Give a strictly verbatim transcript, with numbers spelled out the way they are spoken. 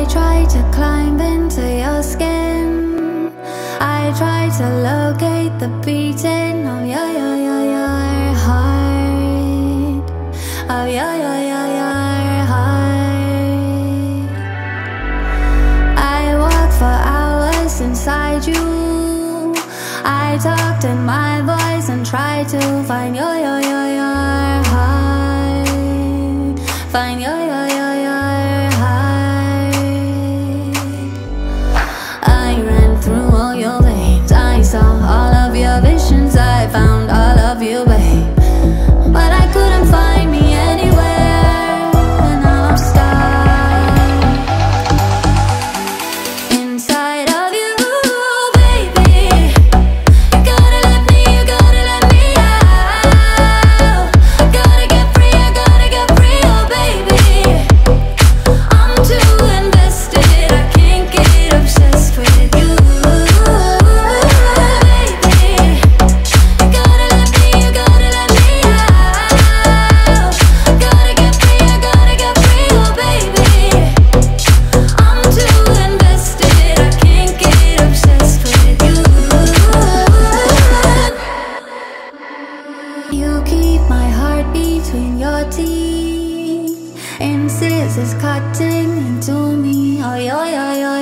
try to climb into your skin. I try to locate the beating of your, your, your, your heart. Of your, your, your, your heart. I walk for hours inside you. I talked in my voice and tried to find your, your, your, your heart. Find your, your, your, your heart. I ran through all your veins. I saw all of your visions. I found all of you, babe. But I couldn't find me anywhere, and now I'm stuck inside of you, baby. You gotta let me, you gotta let me out. I gotta get free, I gotta get free, oh baby. I'm too invested, I can't get obsessed with you, baby. You gotta let me, you gotta let me out. I gotta get free, I gotta get free, oh baby. I'm too invested, I can't get obsessed with you. You keep my heart between your teeth, and scissors cutting into me. Oh, yo, yo, yo,